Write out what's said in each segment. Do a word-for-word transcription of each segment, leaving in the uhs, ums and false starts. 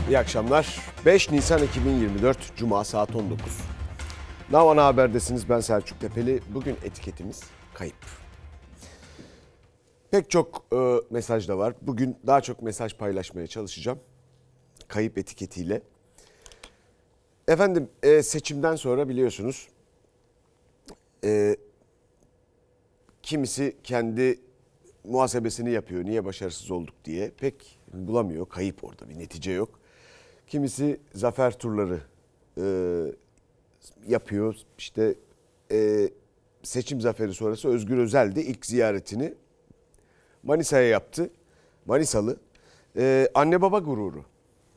İyi akşamlar. beş Nisan iki bin yirmi dört Cuma saat on dokuz. Now Ana Haber'desiniz. Ben Selçuk Tepeli. Bugün etiketimiz kayıp. Pek çok e, mesaj da var. Bugün daha çok mesaj paylaşmaya çalışacağım. Kayıp etiketiyle. Efendim e, seçimden sonra biliyorsunuz e, kimisi kendi muhasebesini yapıyor. Niye başarısız olduk diye. Pek bulamıyor. Kayıp orada, bir netice yok. Kimisi zafer turları e, yapıyor. İşte e, seçim zaferi sonrası Özgür Özel de ilk ziyaretini Manisa'ya yaptı. Manisalı. E, anne baba gururu.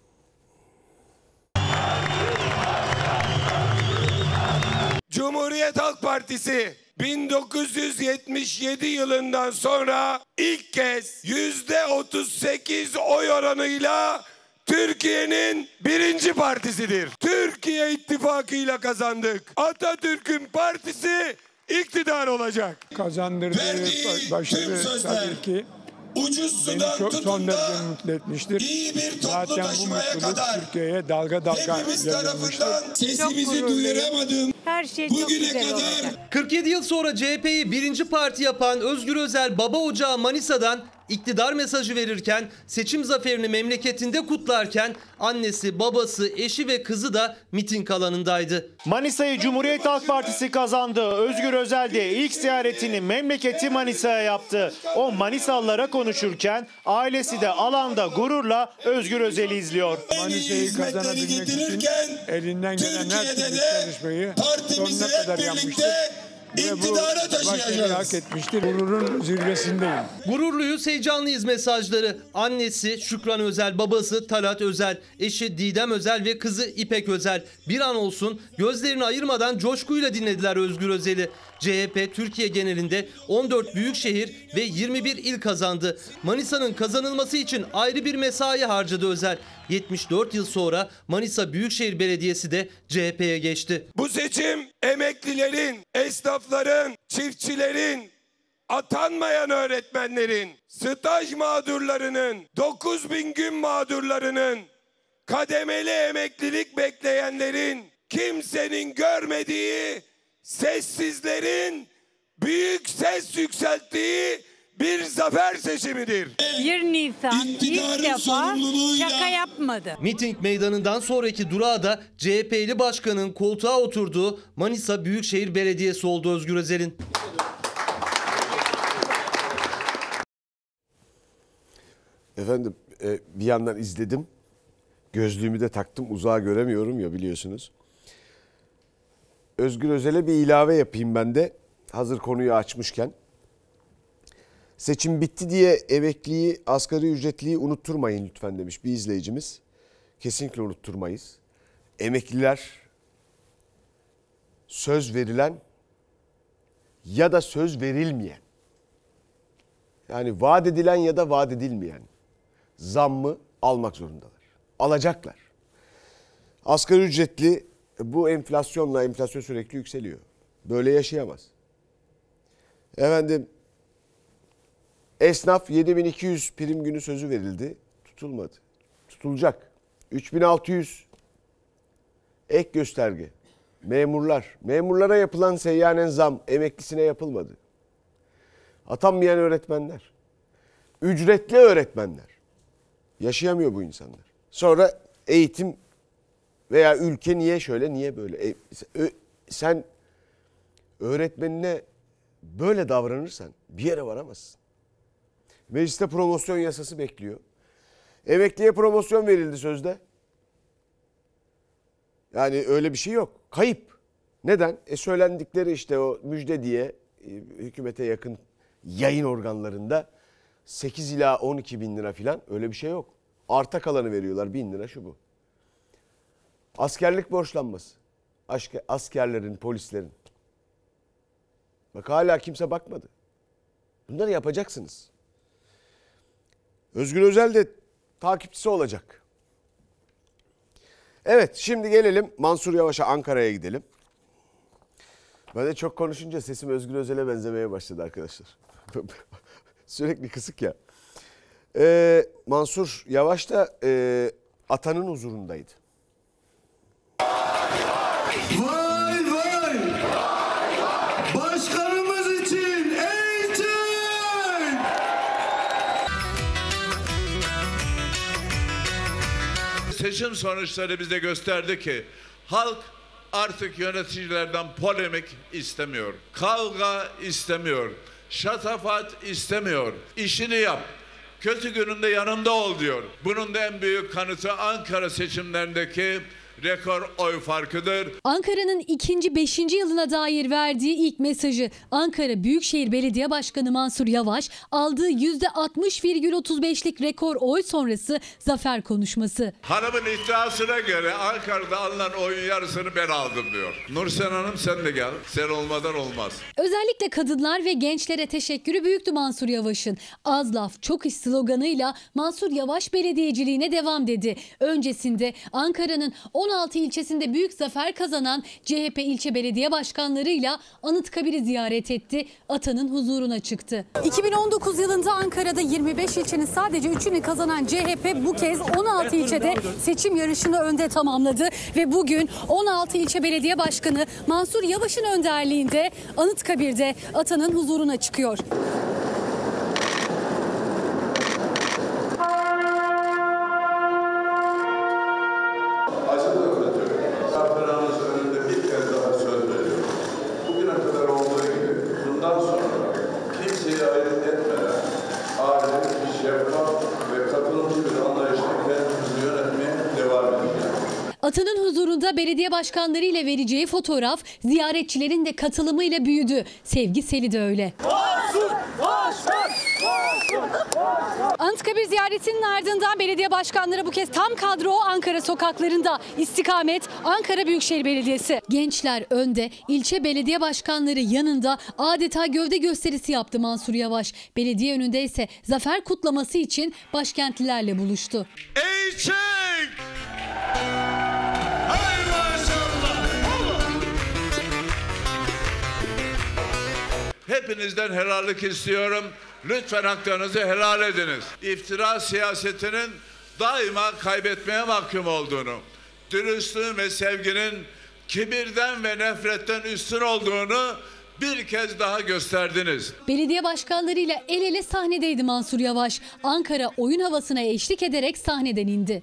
Cumhuriyet Halk Partisi bin dokuz yüz yetmiş yedi yılından sonra ilk kez yüzde otuz sekiz oy oranıyla Türkiye'nin birinci partisidir. Türkiye İttifakı'yla kazandık. Atatürk'ün partisi iktidar olacak. Kazandırdığı başarı tabii ki ucuz beni çok son derece mutlu etmiştir. İyi bir toplu Zaten bu taşımaya mutluluk kadar Türkiye'ye dalga dalga hepimiz yayılmıştır. tarafından sesimizi duyuramadığım her şey çok bugüne güzel kadar olacak. kırk yedi yıl sonra C H P'yi birinci parti yapan Özgür Özel baba ocağı Manisa'dan iktidar mesajı verirken, seçim zaferini memleketinde kutlarken annesi, babası, eşi ve kızı da miting alanındaydı. Manisa'yı Cumhuriyet Halk Partisi kazandı. Özgür Özel de ilk ziyaretini memleketi Manisa'ya yaptı. O Manisalılara konuşurken ailesi de alanda gururla Özgür Özel'i izliyor. Manisa'yı kazanabilmek için elinden gelen her türlü çalışmayı sonuna kadar yapmıştır. Ve bu başarıyı hak etmiştir. Gururun zirvesindeyim. Gururluyuz, heyecanlıyız mesajları. Annesi Şükran Özel, babası Talat Özel, eşi Didem Özel ve kızı İpek Özel. Bir an olsun gözlerini ayırmadan coşkuyla dinlediler Özgür Özel'i. C H P Türkiye genelinde on dört büyük şehir ve yirmi bir il kazandı. Manisa'nın kazanılması için ayrı bir mesai harcadı Özel. yetmiş dört yıl sonra Manisa Büyükşehir Belediyesi de C H P'ye geçti. bu seçim emeklilerin, esnafların, çiftçilerin, atanmayan öğretmenlerin, staj mağdurlarının, dokuz bin gün mağdurlarının, kademeli emeklilik bekleyenlerin, kimsenin görmediği, sessizlerin büyük ses yükselttiği bir zafer seçimidir. bir Nisan ilk defa şaka yapmadı. Miting meydanından sonraki durağı da C H P'li başkanın koltuğa oturduğu Manisa Büyükşehir Belediyesi oldu Özgür Özel'in. Efendim e, bir yandan izledim. Gözlüğümü de taktım. Uzağa göremiyorum ya, biliyorsunuz. Özgür Özel'e bir ilave yapayım ben de. Hazır konuyu açmışken. Seçim bitti diye emekliyi, asgari ücretliyi unutturmayın lütfen demiş bir izleyicimiz. Kesinlikle unutturmayız. Emekliler söz verilen ya da söz verilmeyen, yani vaat edilen ya da vaat edilmeyen zammı almak zorundalar. Alacaklar. Asgari ücretli bu enflasyonla, enflasyon sürekli yükseliyor. Böyle yaşayamaz. Efendim, esnaf yedi bin iki yüz prim günü sözü verildi. Tutulmadı. Tutulacak. üç bin altı yüz ek gösterge. Memurlar. Memurlara yapılan seyyanen zam emeklisine yapılmadı. Atanmayan öğretmenler. Ücretli öğretmenler. Yaşayamıyor bu insanlar. Sonra eğitim veya ülke niye şöyle, niye böyle? E, sen öğretmenine böyle davranırsan bir yere varamazsın. Mecliste promosyon yasası bekliyor. Emekliye promosyon verildi sözde. Yani öyle bir şey yok. Kayıp. Neden? E söylendikleri işte o müjde diye e, hükümete yakın yayın organlarında sekiz ila on iki bin lira falan, öyle bir şey yok. Arta kalanı veriyorlar, bin lira şu bu. Askerlik borçlanması. Askerlerin, polislerin. Bak hala kimse bakmadı. Bunları yapacaksınız. Özgür Özel de takipçisi olacak. Evet, şimdi gelelim Mansur Yavaş'a, Ankara'ya gidelim. Ben de çok konuşunca sesim Özgür Özel'e benzemeye başladı arkadaşlar. Sürekli kısık ya. Ee, Mansur Yavaş da e, atanın huzurundaydı. Vay vay! Başkanımız için eğitim! Seçim sonuçları bize gösterdi ki halk artık yöneticilerden polemik istemiyor. Kavga istemiyor. Şatafat istemiyor. İşini yap. Kötü gününde yanında ol diyor. Bunun da en büyük kanıtı Ankara seçimlerindeki rekor oy farkıdır. Ankara'nın ikinci beşinci yılına dair verdiği ilk mesajı Ankara Büyükşehir Belediye Başkanı Mansur Yavaş aldığı yüzde altmış virgül otuz beşlik rekor oy sonrası zafer konuşması. Hanımın iddiasına göre Ankara'da alınan oyun yarısını ben aldım diyor. Nursen Hanım sen de gel. Sen olmadan olmaz. Özellikle kadınlar ve gençlere teşekkürü büyüktü Mansur Yavaş'ın. Az laf çok iş sloganıyla Mansur Yavaş belediyeciliğine devam dedi. Öncesinde Ankara'nın on altı ilçesinde büyük zafer kazanan C H P ilçe belediye başkanlarıyla Anıtkabir'i ziyaret etti. Atanın huzuruna çıktı. iki bin on dokuz yılında Ankara'da yirmi beş ilçenin sadece üçünü kazanan C H P bu kez on altı ilçede seçim yarışını önde tamamladı ve bugün on altı ilçe belediye başkanı Mansur Yavaş'ın önderliğinde Anıtkabir'de atanın huzuruna çıkıyor. Atanın huzurunda belediye başkanları ile vereceği fotoğraf ziyaretçilerin de katılımıyla büyüdü. Sevgi seli de öyle. Mansur, Mansur, Mansur. Anıtkabir ziyaretinin ardından belediye başkanları bu kez tam kadro Ankara sokaklarında. İstikamet Ankara Büyükşehir Belediyesi. Gençler önde, ilçe belediye başkanları yanında adeta gövde gösterisi yaptı Mansur Yavaş. Belediye önünde ise zafer kutlaması için başkentlilerle buluştu. Eğitim! Hepinizden helallik istiyorum. Lütfen haklarınızı helal ediniz. İftira siyasetinin daima kaybetmeye mahkum olduğunu, dürüstlüğün ve sevginin kibirden ve nefretten üstün olduğunu bir kez daha gösterdiniz. Belediye başkanlarıyla el ele sahnedeydi Mansur Yavaş. Ankara oyun havasına eşlik ederek sahneden indi.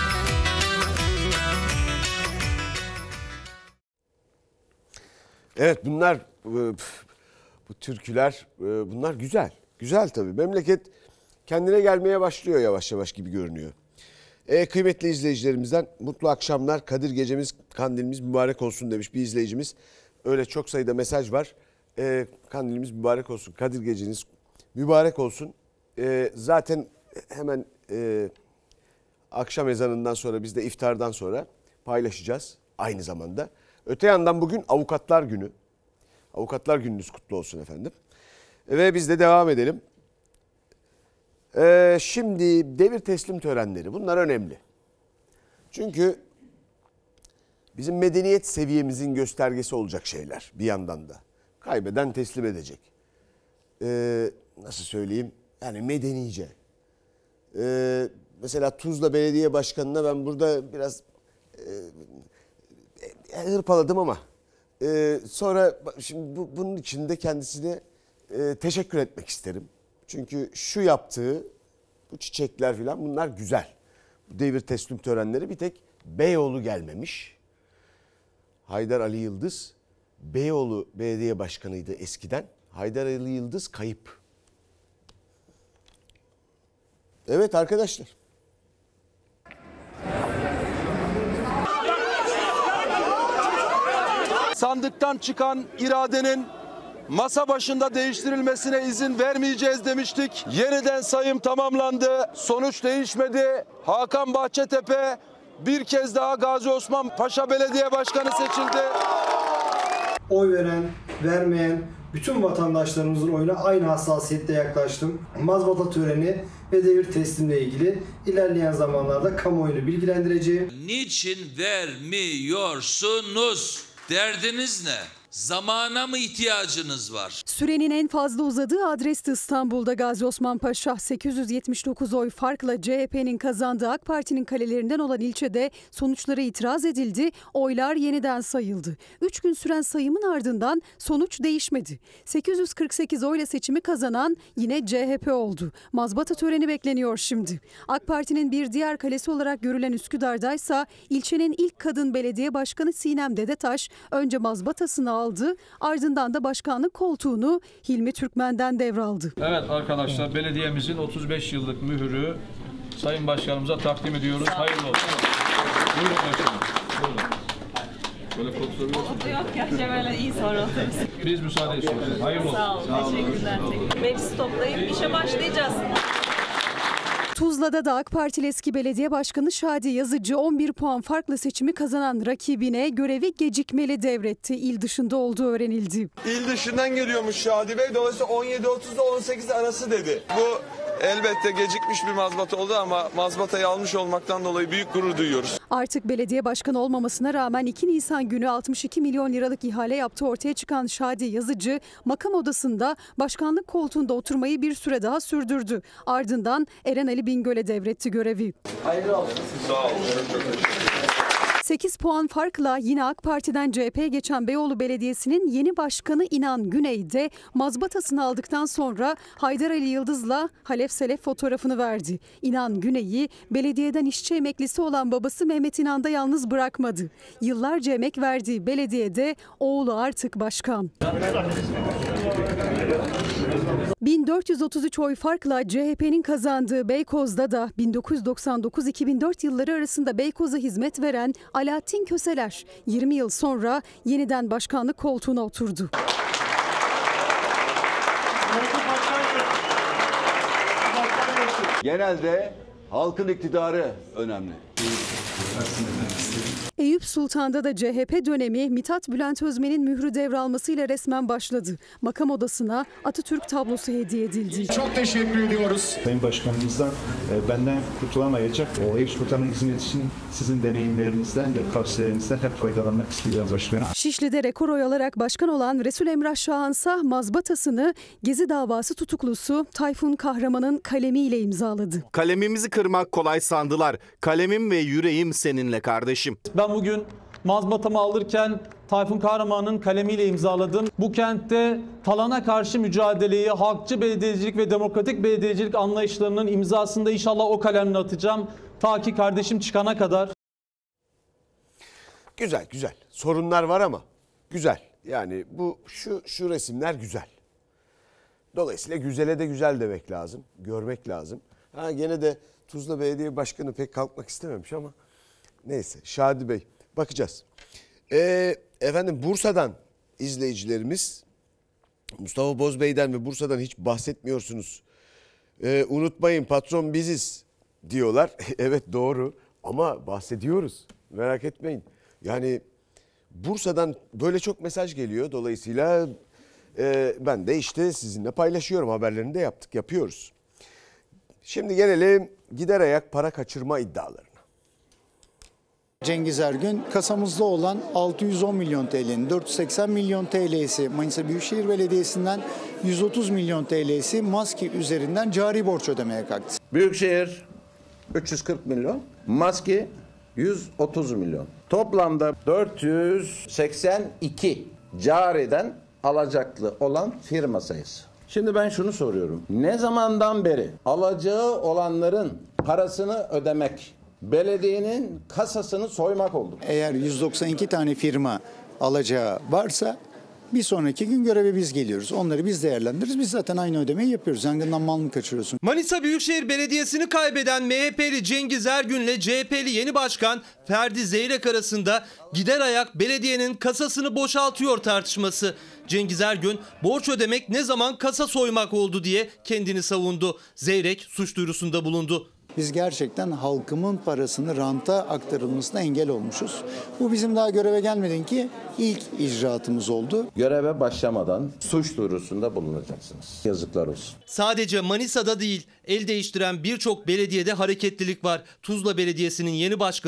Evet bunlar bu türküler bunlar güzel. Güzel tabii. Memleket kendine gelmeye başlıyor yavaş yavaş gibi görünüyor. E, kıymetli izleyicilerimizden mutlu akşamlar. Kadir gecemiz, kandilimiz mübarek olsun demiş bir izleyicimiz. Öyle çok sayıda mesaj var. E, kandilimiz mübarek olsun. Kadir geceniz mübarek olsun. E, zaten hemen e, akşam ezanından sonra biz de iftardan sonra paylaşacağız aynı zamanda. Öte yandan bugün Avukatlar Günü. Avukatlar Gününüz kutlu olsun efendim. Ve biz de devam edelim. Ee, şimdi devir teslim törenleri bunlar önemli. Çünkü bizim medeniyet seviyemizin göstergesi olacak şeyler bir yandan da. Kaybeden teslim edecek. Ee, nasıl söyleyeyim? Yani medenice. Ee, mesela Tuzla Belediye Başkanı'na ben burada biraz e, hırpaladım ama e, sonra şimdi bu, bunun için de kendisine e, teşekkür etmek isterim. Çünkü şu yaptığı bu çiçekler falan bunlar güzel. Bu devir teslim törenleri bir tek Beyoğlu gelmemiş. Haydar Ali Yıldız Beyoğlu Belediye Başkanıydı eskiden. Haydar Ali Yıldız kayıp. Evet arkadaşlar. Sandıktan çıkan iradenin masa başında değiştirilmesine izin vermeyeceğiz demiştik. Yeniden sayım tamamlandı. Sonuç değişmedi. Hakan Bahçetepe bir kez daha Gazi Osman Paşa Belediye Başkanı seçildi. Oy veren, vermeyen bütün vatandaşlarımızın oyuna aynı hassasiyette yaklaştım. Mazbata töreni ve devir teslimle ilgili ilerleyen zamanlarda kamuoyunu bilgilendireceğim. Niçin vermiyorsunuz? Derdiniz ne? Zamana mı ihtiyacınız var? Sürenin en fazla uzadığı adresti İstanbul'da Gazi Osman Paşa. sekiz yüz yetmiş dokuz oy farkla C H P'nin kazandığı AK Parti'nin kalelerinden olan ilçede sonuçlara itiraz edildi. Oylar yeniden sayıldı. üç gün süren sayımın ardından sonuç değişmedi. sekiz yüz kırk sekiz oyla seçimi kazanan yine C H P oldu. Mazbata töreni bekleniyor şimdi. AK Parti'nin bir diğer kalesi olarak görülen Üsküdar'daysa ilçenin ilk kadın belediye başkanı Sinem Dedetaş önce mazbatasını aldı, ardından da başkanlık koltuğunu Hilmi Türkmen'den devraldı. Evet arkadaşlar, belediyemizin otuz beş yıllık mührü Sayın Başkanımıza takdim ediyoruz. Hayırlı olsun. Buyurun başkanım. Buyurun. Böyle kontrolü yok ya, böyle iyi soru otururuz. Biz müsaade istiyoruz. Hayırlı olsun. Sağ olun. Sağ olun. Teşekkürler. Meclis toplayıp işe başlayacağız. Tuzla'da da AK Partili eski belediye başkanı Şadi Yazıcı on bir puan farkla seçimi kazanan rakibine görevi gecikmeli devretti. İl dışında olduğu öğrenildi. İl dışından geliyormuş Şadi Bey. Dolayısıyla on yedi otuzda on sekiz arası dedi. Bu elbette gecikmiş bir mazbata oldu ama mazbatayı almış olmaktan dolayı büyük gurur duyuyoruz. Artık belediye başkanı olmamasına rağmen iki Nisan günü altmış iki milyon liralık ihale yaptığı ortaya çıkan Şadi Yazıcı makam odasında başkanlık koltuğunda oturmayı bir süre daha sürdürdü. Ardından Eren Ali Bingöl'e devretti görevi. Hayırlı olsun. Sağ olun. sekiz puan farkla yine AK Parti'den C H P'ye geçen Beyoğlu Belediyesi'nin yeni başkanı İnan Güney de mazbatasını aldıktan sonra Haydar Ali Yıldız'la Halef Selef fotoğrafını verdi. İnan Güney'i belediyeden işçi emeklisi olan babası Mehmet İnan da yalnız bırakmadı. Yıllarca emek verdiği belediyede oğlu artık başkan. bin dört yüz otuz üç oy farkla C H P'nin kazandığı Beykoz'da da bin dokuz yüz doksan dokuz iki bin dört yılları arasında Beykoz'a hizmet veren Alaaddin Köseler yirmi yıl sonra yeniden başkanlık koltuğuna oturdu. Genelde halkın iktidarı önemli. Eyüp Sultan'da da C H P dönemi Mithat Bülent Özmen'in mührü devralmasıyla resmen başladı. Makam odasına Atatürk tablosu hediye edildi. Çok teşekkür ediyoruz. Sayın Başkanımızdan e, benden kurtulamayacak. O Eyüp Sultan'ın hizmet için sizin deneyimlerinizden ve tavsiyelerinizden hep faydalanmak istiyoruz başkanım. Şişli'de rekor oy alarak başkan olan Resul Emrah Şahansa mazbatasını Gezi davası tutuklusu Tayfun Kahraman'ın kalemiyle imzaladı. Kalemimizi kırmak kolay sandılar. Kalemim ve yüreğim seninle kardeşim. Ben bugün mazbatamı alırken Tayfun Kahraman'ın kalemiyle imzaladım. Bu kentte talana karşı mücadeleyi, halkçı belediyecilik ve demokratik belediyecilik anlayışlarının imzasını da inşallah o kalemle atacağım. Ta ki kardeşim çıkana kadar. Güzel güzel. Sorunlar var ama güzel. Yani bu şu şu resimler güzel. Dolayısıyla güzele de güzel demek lazım. Görmek lazım. Ha gene de Tuzla Belediye Başkanı pek kalkmak istememiş ama neyse. Şadi Bey bakacağız. Ee, efendim Bursa'dan izleyicilerimiz Mustafa Bozbey'den ve Bursa'dan hiç bahsetmiyorsunuz. Ee, unutmayın patron biziz diyorlar. Evet doğru ama bahsediyoruz. Merak etmeyin. Yani Bursa'dan böyle çok mesaj geliyor. Dolayısıyla e, ben de işte sizinle paylaşıyorum. Haberlerini de yaptık, yapıyoruz. Şimdi gelelim gider ayak para kaçırma iddialarına. Cengiz Ergün kasamızda olan altı yüz on milyon T L'nin dört yüz seksen milyon T L'si Manisa Büyükşehir Belediyesi'nden yüz otuz milyon T L'si Maski üzerinden cari borç ödemeye kalktı. Büyükşehir üç yüz kırk milyon, Maski yüz otuz milyon. Toplamda dört yüz seksen iki cariden alacaklı olan firma sayısı. Şimdi ben şunu soruyorum. Ne zamandan beri alacağı olanların parasını ödemek belediyenin kasasını soymak oldu? Eğer yüz doksan iki tane firma alacağı varsa bir sonraki gün göreve biz geliyoruz. Onları biz değerlendiririz. Biz zaten aynı ödemeyi yapıyoruz. Yangından mal mı kaçırıyorsun? Manisa Büyükşehir Belediyesi'ni kaybeden M H P'li Cengiz Ergün'le C H P'li yeni başkan Ferdi Zeyrek arasında gider ayak belediyenin kasasını boşaltıyor tartışması. Cengiz Ergün borç ödemek ne zaman kasa soymak oldu diye kendini savundu. Zeyrek suç duyurusunda bulundu. Biz gerçekten halkımın parasını ranta aktarılmasına engel olmuşuz. Bu bizim daha göreve gelmeden ki ilk icraatımız oldu. Göreve başlamadan suç duyurusunda bulunacaksınız. Yazıklar olsun. Sadece Manisa'da değil, el değiştiren birçok belediyede hareketlilik var. Tuzla Belediyesi'nin yeni başkanı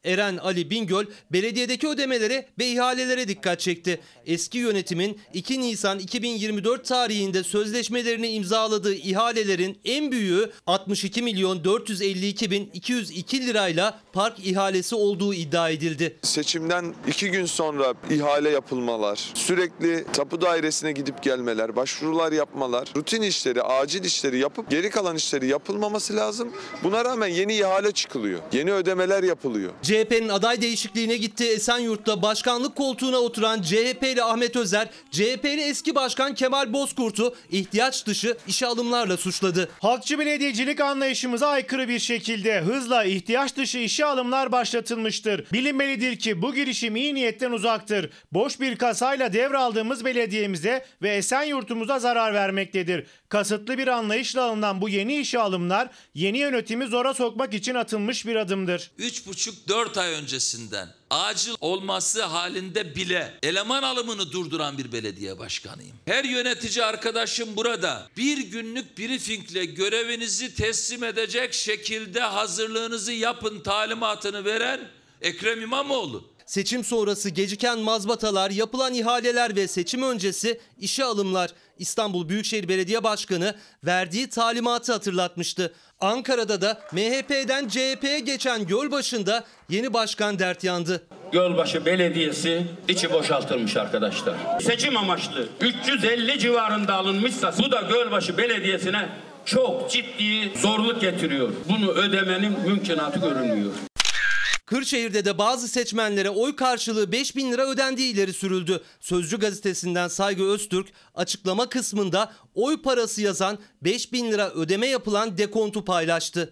Eren Ali Bingöl belediyedeki ödemelere ve ihalelere dikkat çekti. Eski yönetimin iki Nisan iki bin yirmi dört tarihinde sözleşmelerini imzaladığı ihalelerin en büyüğü altmış iki milyon dört yüz elli iki bin iki yüz iki lirayla park ihalesi olduğu iddia edildi. Seçimden iki gün sonra ihale yapılmalar, sürekli tapu dairesine gidip gelmeler, başvurular yapmalar, rutin işleri, acil işleri yapıp geri kalan işleri yapılmaması lazım. Buna rağmen yeni ihale çıkılıyor, yeni ödemeler yapılıyor. C H P'nin aday değişikliğine gittiği Esenyurt'ta başkanlık koltuğuna oturan C H P'li Ahmet Özer, C H P'li eski başkan Kemal Bozkurt'u ihtiyaç dışı işe alımlarla suçladı. Halkçı belediyecilik anlayışımıza aykırı bir şekilde hızla ihtiyaç dışı işe alımlar başlatılmıştır. Bilinmelidir ki bu girişim iyi niyetten uzaktır. Boş bir kasayla devraldığımız belediyemize ve Esenyurt'umuza zarar vermektedir. Kasıtlı bir anlayışla alınan bu yeni işe alımlar yeni yönetimi zora sokmak için atılmış bir adımdır. üç buçuk dört ay öncesinden acil olması halinde bile eleman alımını durduran bir belediye başkanıyım. Her yönetici arkadaşım burada bir günlük briefingle görevinizi teslim edecek şekilde hazırlığınızı yapın talimatını veren Ekrem İmamoğlu. Seçim sonrası geciken mazbatalar, yapılan ihaleler ve seçim öncesi işe alımlar. İstanbul Büyükşehir Belediye Başkanı verdiği talimatı hatırlatmıştı. Ankara'da da M H P'den C H P'ye geçen Gölbaşı'nda yeni başkan dert yandı. Gölbaşı Belediyesi içi boşaltılmış arkadaşlar. Seçim amaçlı üç yüz elli civarında alınmışsa bu da Gölbaşı Belediyesi'ne çok ciddi zorluk getiriyor. Bunu ödemenin mümkünatı görünmüyor. Kırşehir'de de bazı seçmenlere oy karşılığı beş bin lira ödendiği ileri sürüldü. Sözcü gazetesinden Saygı Öztürk açıklama kısmında oy parası yazan beş bin lira ödeme yapılan dekontu paylaştı.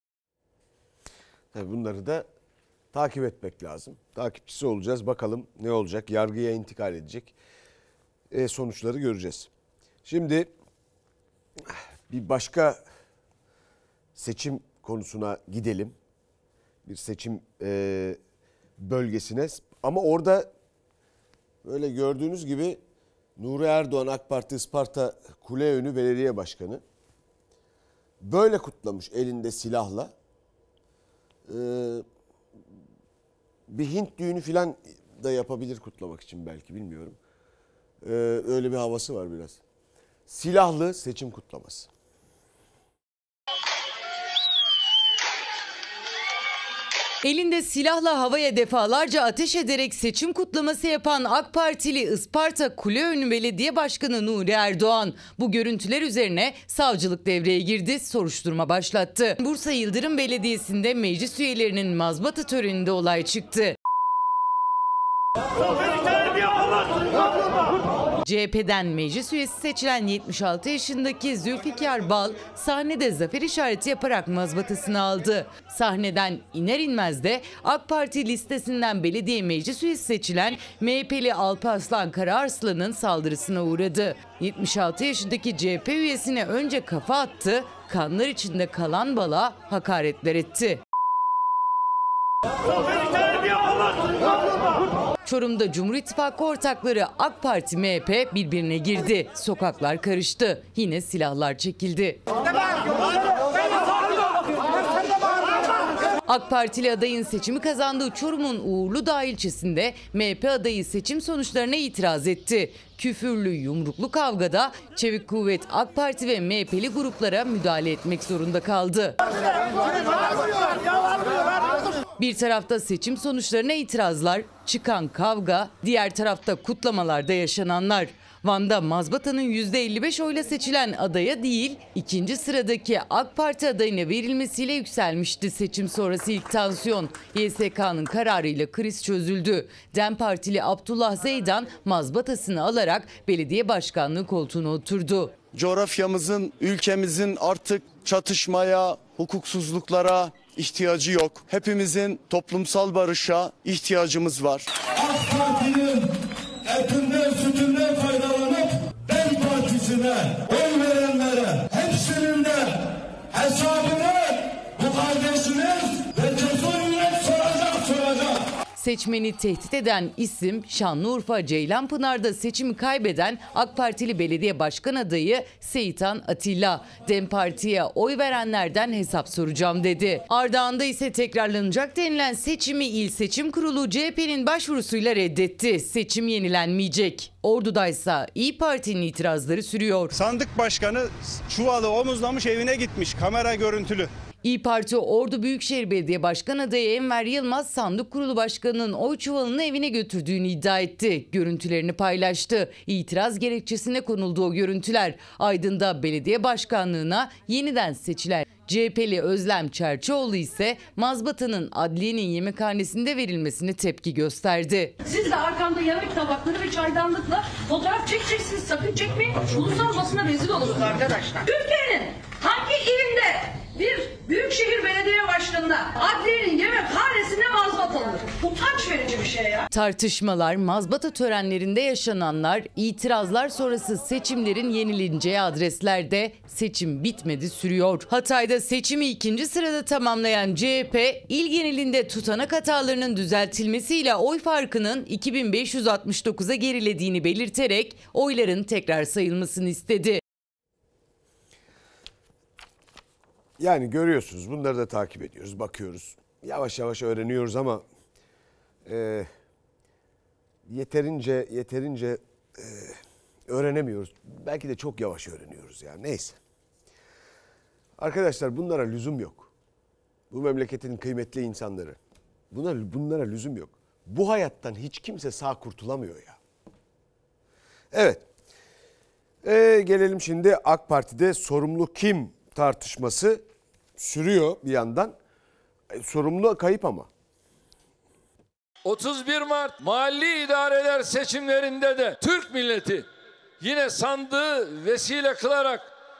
Tabii bunları da takip etmek lazım. Takipçisi olacağız. Bakalım ne olacak? Yargıya intikal edecek. E, sonuçları göreceğiz. Şimdi bir başka seçim konusuna gidelim. Bir seçim e, bölgesine ama orada böyle gördüğünüz gibi Nuri Erdoğan AK Parti Isparta Kuleönü Belediye Başkanı böyle kutlamış elinde silahla. Ee, bir Hint düğünü falan da yapabilir kutlamak için belki bilmiyorum. Ee, öyle bir havası var biraz. Silahlı seçim kutlaması. Elinde silahla havaya defalarca ateş ederek seçim kutlaması yapan AK Partili Isparta Kuleönü Belediye Başkanı Nuri Erdoğan bu görüntüler üzerine savcılık devreye girdi, soruşturma başlattı. Bursa Yıldırım Belediyesi'nde meclis üyelerinin mazbata töreninde olay çıktı. C H P'den meclis üyesi seçilen yetmiş altı yaşındaki Zülfikar Bal sahnede zafer işareti yaparak mazbatasını aldı. Sahneden iner inmez de AK Parti listesinden belediye meclis üyesi seçilen M H P'li Alparslan Karaarslan'ın saldırısına uğradı. yetmiş altı yaşındaki C H P üyesine önce kafa attı, kanlar içinde kalan Bal'a hakaretler etti. Çorum'da Cumhur İttifakı ortakları AK Parti M H P birbirine girdi. Sokaklar karıştı. Yine silahlar çekildi. AK Partili adayın seçimi kazandığı Çorum'un Uğurlu'dağ ilçesinde M H P adayı seçim sonuçlarına itiraz etti. Küfürlü, yumruklu kavgada Çevik Kuvvet AK Parti ve M H P'li gruplara müdahale etmek zorunda kaldı. Bir tarafta seçim sonuçlarına itirazlar, çıkan kavga, diğer tarafta kutlamalarda yaşananlar. Van'da mazbatanın yüzde elli beş oyla seçilen adaya değil, ikinci sıradaki AK Parti adayına verilmesiyle yükselmişti seçim sonrası ilk tansiyon. Y S K'nın kararıyla kriz çözüldü. DEM Partili Abdullah Zeydan mazbatasını alarak belediye başkanlığı koltuğuna oturdu. Coğrafyamızın, ülkemizin artık çatışmaya, hukuksuzluklara ihtiyacı yok. Hepimizin toplumsal barışa ihtiyacımız var. AK Parti'nin etinden sütünden faydalanıp DEM Partisi'ne oy verenlere hepsinin de hesabını bu kardeşiniz ve Cesur Yürek soracak soracak. Seçmeni tehdit eden isim Şanlıurfa Ceylanpınar'da seçimi kaybeden AK Partili belediye başkan adayı Seyitan Atilla. DEM Parti'ye oy verenlerden hesap soracağım dedi. Ardahan'da ise tekrarlanacak denilen seçimi İl Seçim Kurulu C H P'nin başvurusuyla reddetti. Seçim yenilenmeyecek. Ordu'daysa İYİ Parti'nin itirazları sürüyor. Sandık başkanı çuvalı omuzlamış evine gitmiş, kamera görüntülü. İYİ Parti Ordu Büyükşehir Belediye Başkan adayı Enver Yılmaz sandık kurulu başkanının oy çuvalını evine götürdüğünü iddia etti. Görüntülerini paylaştı. İtiraz gerekçesine konuldu o görüntüler. Aydın'da belediye başkanlığına yeniden seçilen C H P'li Özlem Çerçioğlu ise mazbatanın adliyenin yemekhanesinde verilmesine tepki gösterdi. Siz de arkamda yemek tabakları ve çaydanlıkla fotoğraf çekeceksiniz. Sakın çekmeyin. Ulusal basına rezil oluruz arkadaşlar. Türkiye'nin hangi ilinde bir büyükşehir belediye başkanına adliyenin yemekhanesinde mazbat alınır? Utanç verici bir şey ya. Tartışmalar, mazbata törenlerinde yaşananlar, itirazlar sonrası seçimlerin yenilineceği adreslerde seçim bitmedi sürüyor. Hatay'da seçimi ikinci sırada tamamlayan C H P, il genelinde tutanak hatalarının düzeltilmesiyle oy farkının iki bin beş yüz altmış dokuza gerilediğini belirterek oyların tekrar sayılmasını istedi. Yani görüyorsunuz, bunları da takip ediyoruz, bakıyoruz. Yavaş yavaş öğreniyoruz ama e, yeterince yeterince e, öğrenemiyoruz. Belki de çok yavaş öğreniyoruz yani. Neyse. Arkadaşlar bunlara lüzum yok. Bu memleketin kıymetli insanları. Buna, bunlara lüzum yok. Bu hayattan hiç kimse sağ kurtulamıyor ya. Evet. E, gelelim şimdi AK Parti'de sorumlu kim tartışması sürüyor bir yandan. E, sorumlu kayıp ama. otuz bir Mart mahalli idareler seçimlerinde de Türk milleti yine sandığı vesile kılarak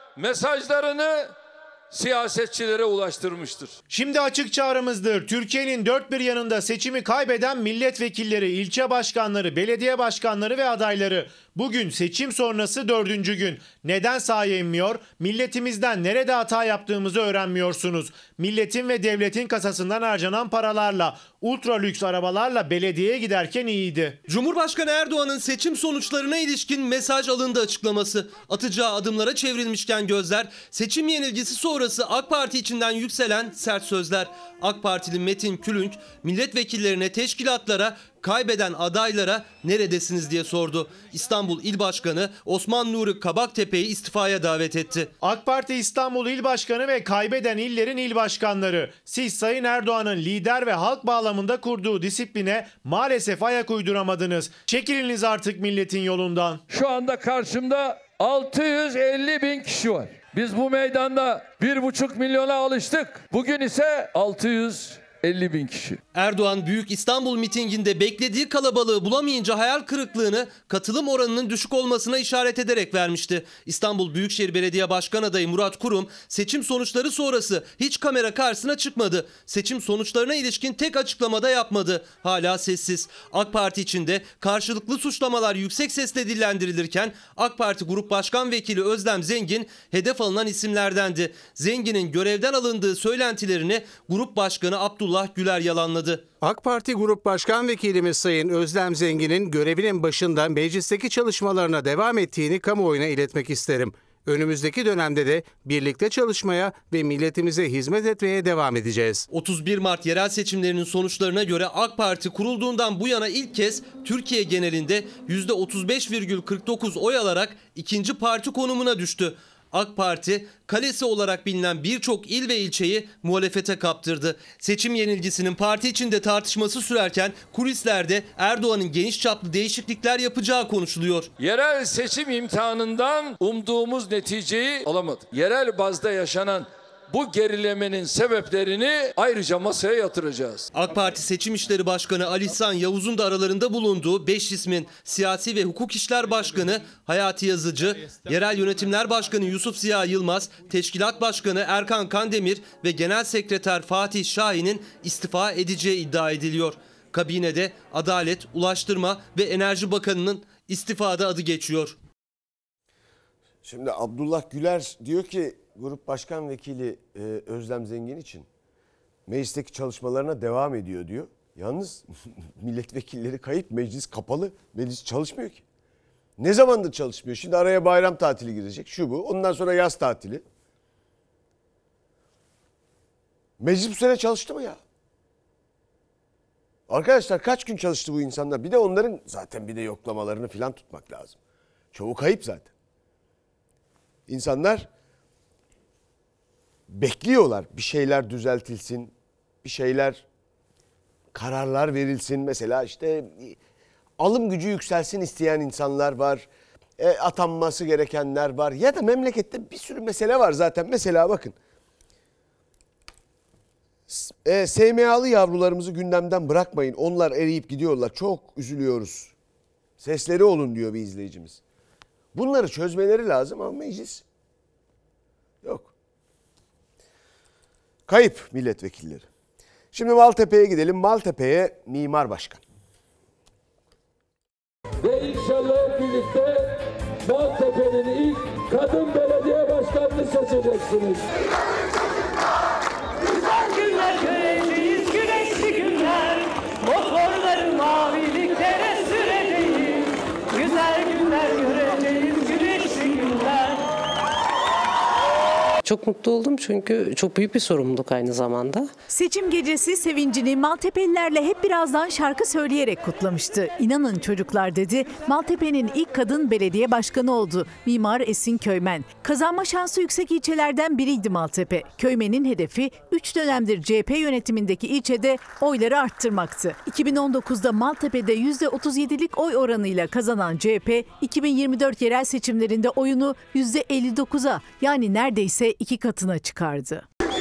mesajlarını siyasetçilere ulaştırmıştır. Şimdi açık çağrımızdır. Türkiye'nin dört bir yanında seçimi kaybeden milletvekilleri, ilçe başkanları, belediye başkanları ve adayları. Bugün seçim sonrası dördüncü gün. Neden sahaya inmiyor? Milletimizden nerede hata yaptığımızı öğrenmiyorsunuz. Milletin ve devletin kasasından harcanan paralarla, ultra lüks arabalarla belediyeye giderken iyiydi. Cumhurbaşkanı Erdoğan'ın seçim sonuçlarına ilişkin mesaj alındı açıklaması. Atacağı adımlara çevrilmişken gözler, seçim yenilgisi sonrası AK Parti içinden yükselen sert sözler. AK Partili Metin Külünk milletvekillerine, teşkilatlara, kaybeden adaylara neredesiniz diye sordu. İstanbul İl Başkanı Osman Nuri Kabaktepe'yi istifaya davet etti. AK Parti İstanbul İl Başkanı ve kaybeden illerin il başkanları, siz Sayın Erdoğan'ın lider ve halk bağlamında kurduğu disipline maalesef ayak uyduramadınız. Çekiliniz artık milletin yolundan. Şu anda karşımda altı yüz elli bin kişi var. Biz bu meydanda bir buçuk milyona alıştık. Bugün ise altı yüz elli bin kişi. Erdoğan Büyük İstanbul mitinginde beklediği kalabalığı bulamayınca hayal kırıklığını katılım oranının düşük olmasına işaret ederek vermişti. İstanbul Büyükşehir Belediye Başkan adayı Murat Kurum seçim sonuçları sonrası hiç kamera karşısına çıkmadı. Seçim sonuçlarına ilişkin tek açıklamada yapmadı. Hala sessiz. AK Parti içinde karşılıklı suçlamalar yüksek sesle dillendirilirken AK Parti Grup Başkan Vekili Özlem Zengin hedef alınan isimlerdendi. Zengin'in görevden alındığı söylentilerini Grup Başkanı Abdullah Güler yalanladı. AK Parti Grup Başkan Vekilimiz Sayın Özlem Zengin'in görevinin başında meclisteki çalışmalarına devam ettiğini kamuoyuna iletmek isterim. Önümüzdeki dönemde de birlikte çalışmaya ve milletimize hizmet etmeye devam edeceğiz. otuz bir Mart yerel seçimlerinin sonuçlarına göre AK Parti kurulduğundan bu yana ilk kez Türkiye genelinde yüzde otuz beş virgül kırk dokuz oy alarak ikinci parti konumuna düştü. AK Parti kalesi olarak bilinen birçok il ve ilçeyi muhalefete kaptırdı. Seçim yenilgisinin parti içinde tartışması sürerken kulislerde Erdoğan'ın geniş çaplı değişiklikler yapacağı konuşuluyor. Yerel seçim imtihanından umduğumuz neticeyi alamadık. Yerel bazda yaşanan bu gerilemenin sebeplerini ayrıca masaya yatıracağız. AK Parti Seçim İşleri Başkanı Ali İhsan Yavuz'un da aralarında bulunduğu beş ismin Siyasi ve Hukuk İşler Başkanı Hayati Yazıcı, Yerel Yönetimler Başkanı Yusuf Ziya Yılmaz, Teşkilat Başkanı Erkan Kandemir ve Genel Sekreter Fatih Şahin'in istifa edeceği iddia ediliyor. Kabinede Adalet, Ulaştırma ve Enerji Bakanı'nın istifada adı geçiyor. Şimdi Abdullah Güler diyor ki Grup Başkan Vekili e, Özlem Zengin için meclisteki çalışmalarına devam ediyor diyor. Yalnız milletvekilleri kayıp, meclis kapalı, meclis çalışmıyor ki. Ne zamandır çalışmıyor? Şimdi araya bayram tatili girecek, şu bu. Ondan sonra yaz tatili. Meclis bu sene çalıştı mı ya? Arkadaşlar kaç gün çalıştı bu insanlar? Bir de onların zaten bir de yoklamalarını falan tutmak lazım. Çoğu kayıp zaten. İnsanlar bekliyorlar bir şeyler düzeltilsin, bir şeyler, kararlar verilsin. Mesela işte alım gücü yükselsin isteyen insanlar var. E, atanması gerekenler var. Ya da memlekette bir sürü mesele var zaten. Mesela bakın. E, S M A'lı yavrularımızı gündemden bırakmayın. Onlar eriyip gidiyorlar. Çok üzülüyoruz. Sesleri olun diyor bir izleyicimiz. Bunları çözmeleri lazım ama meclis yok. Kayıp milletvekilleri. Şimdi Maltepe'ye gidelim. Maltepe'ye Mimar Başkan. Ve inşallah hep birlikte Maltepe'nin ilk kadın belediye başkanını seçeceksiniz. Güzel günler göreceğiz, güneşli günler. Motorları maviliklere süreceğiz. Güzel günler göreceğiz, güneşli günler. Çok mutlu oldum çünkü çok büyük bir sorumluluk aynı zamanda. Seçim gecesi sevincini Maltepelilerle hep birazdan şarkı söyleyerek kutlamıştı. İnanın çocuklar dedi, Maltepe'nin ilk kadın belediye başkanı oldu. Mimar Esin Köymen. Kazanma şansı yüksek ilçelerden biriydi Maltepe. Köymen'in hedefi üç dönemdir C H P yönetimindeki ilçede oyları arttırmaktı. iki bin on dokuzda Maltepe'de yüzde otuz yedilik oy oranıyla kazanan C H P, iki bin yirmi dört yerel seçimlerinde oyunu yüzde elli dokuza yani neredeyse iki katına çıkardı.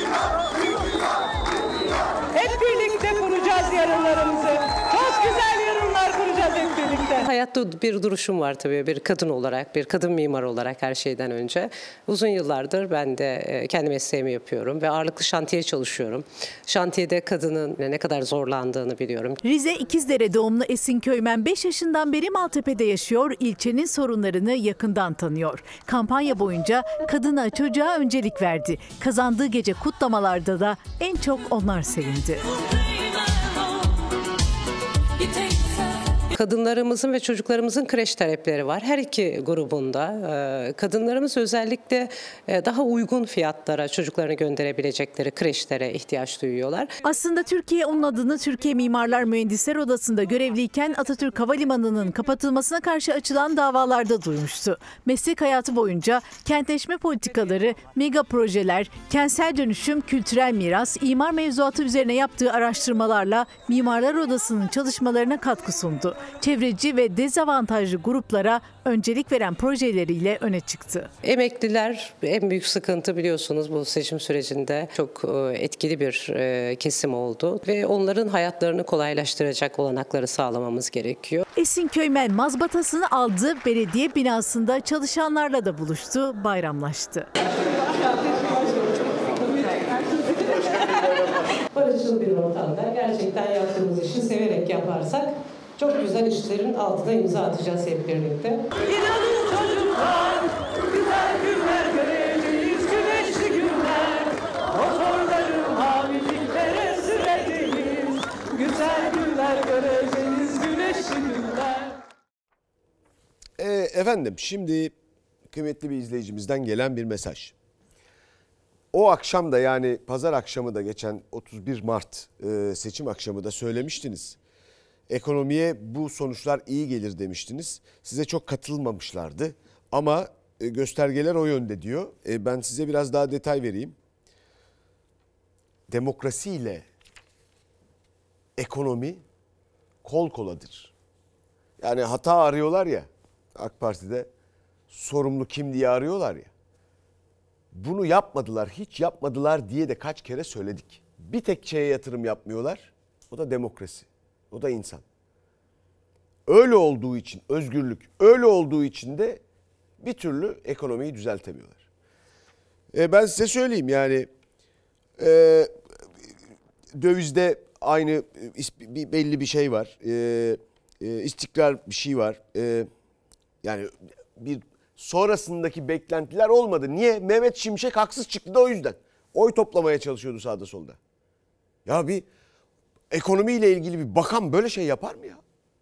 Hep birlikte kuracağız yarınlarımızı. Çok güzel yarınlar kuracağız hep birlikte. Hayatta bir duruşum var tabii, bir kadın olarak, bir kadın mimar olarak her şeyden önce. Uzun yıllardır ben de kendi mesleğimi yapıyorum ve ağırlıklı şantiye çalışıyorum. Şantiyede kadının ne kadar zorlandığını biliyorum. Rize İkizdere doğumlu Esin Köymen beş yaşından beri Maltepe'de yaşıyor, ilçenin sorunlarını yakından tanıyor. Kampanya boyunca kadına, çocuğa öncelik verdi. Kazandığı gece kutlamalarda da en çok onlar sevindi. Kadınlarımızın ve çocuklarımızın kreş talepleri var. Her iki grubunda kadınlarımız özellikle daha uygun fiyatlara çocuklarını gönderebilecekleri kreşlere ihtiyaç duyuyorlar. Aslında Türkiye onun adını Türkiye Mimarlar Mühendisler Odası'nda görevliyken Atatürk Havalimanı'nın kapatılmasına karşı açılan davalarda duymuştu. Meslek hayatı boyunca kentleşme politikaları, mega projeler, kentsel dönüşüm, kültürel miras, imar mevzuatı üzerine yaptığı araştırmalarla Mimarlar Odası'nın çalışmalarına katkı sundu. Çevreci ve dezavantajlı gruplara öncelik veren projeleriyle öne çıktı. Emekliler en büyük sıkıntı, biliyorsunuz bu seçim sürecinde çok etkili bir kesim oldu ve onların hayatlarını kolaylaştıracak olanakları sağlamamız gerekiyor. Esin Köymen mazbatasını aldı, belediye binasında çalışanlarla da buluştu, bayramlaştı. Barışçıl bir ortamda gerçekten yaptığımız işi severek yaparsak çok güzel işlerin altına imza atacağız hep birlikte. İnanın çocuklar, güzel günler göreceğiz, güneşli günler. Motorları maviliklere süreceğiz. Güzel günler göreceğiz, güneşli günler. E, efendim şimdi kıymetli bir izleyicimizden gelen bir mesaj. O akşam da, yani pazar akşamı da, geçen otuz bir Mart e, seçim akşamı da söylemiştiniz. Ekonomiye bu sonuçlar iyi gelir demiştiniz. Size çok katılmamışlardı ama e, göstergeler o yönde diyor. E, ben size biraz daha detay vereyim. Demokrasiyle ekonomi kol koladır. Yani hata arıyorlar ya, AK Parti'de sorumlu kim diye arıyorlar ya. Bunu yapmadılar, hiç yapmadılar diye de kaç kere söyledik. Bir tek şeye yatırım yapmıyorlar. O da demokrasi. O da insan. Öyle olduğu için özgürlük, öyle olduğu için de bir türlü ekonomiyi düzeltemiyorlar. E ben size söyleyeyim, yani e, dövizde aynı bir, belli bir şey var. E, e, istikrar bir şey var. E, yani bir sonrasındaki beklentiler olmadı. Niye? Mehmet Şimşek haksız çıktı da o yüzden. Oy toplamaya çalışıyordu sağda solda. Ya bir Ekonomiyle ilgili bir bakan böyle şey yapar mı ya?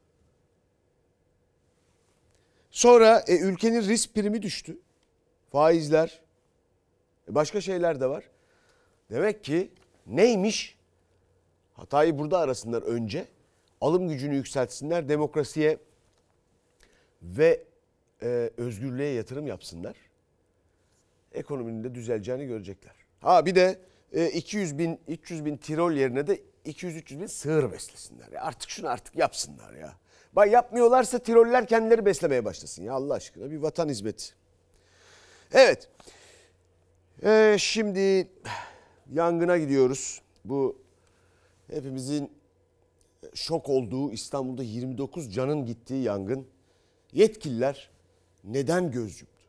Sonra e, ülkenin risk primi düştü. Faizler, e, başka şeyler de var. Demek ki neymiş? Hatayı burada arasınlar önce. Alım gücünü yükseltsinler, demokrasiye ve e, özgürlüğe yatırım yapsınlar. Ekonominin de düzeleceğini görecekler. Ha bir de e, iki yüz bin, üç yüz bin Tirol yerine de iki yüz üç yüz bin sığır beslesinler. Ya artık şunu artık yapsınlar ya. Bak yapmıyorlarsa Tiroller kendileri beslemeye başlasın ya Allah aşkına, bir vatan hizmeti. Evet. Ee, şimdi yangına gidiyoruz. Bu hepimizin şok olduğu İstanbul'da yirmi dokuz canın gittiği yangın. Yetkililer neden göz yumdu?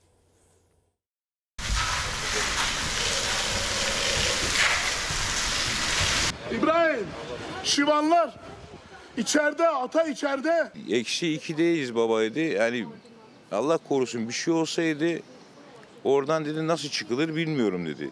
İbrahim, şivanlar içeride, ata içeride. Eksi ikideyiz babaydı. Yani Allah korusun bir şey olsaydı oradan dedi nasıl çıkılır bilmiyorum dedi.